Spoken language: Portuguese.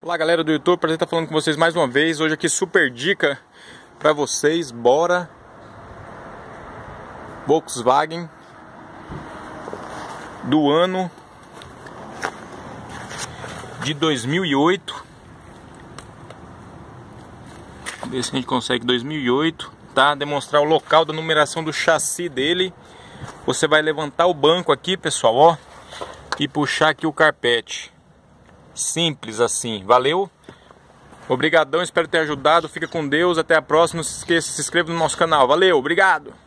Olá galera do YouTube, prazer estar falando com vocês mais uma vez. Hoje aqui super dica para vocês. Bora Volkswagen do ano de 2008. Vamos ver se a gente consegue 2008, tá? Demonstrar o local da numeração do chassi dele. Você vai levantar o banco aqui, pessoal, ó, e puxar aqui o carpete. Simples assim, valeu? Obrigadão, espero ter ajudado. Fica com Deus, até a próxima. Não se esqueça, se inscreva no nosso canal. Valeu, obrigado!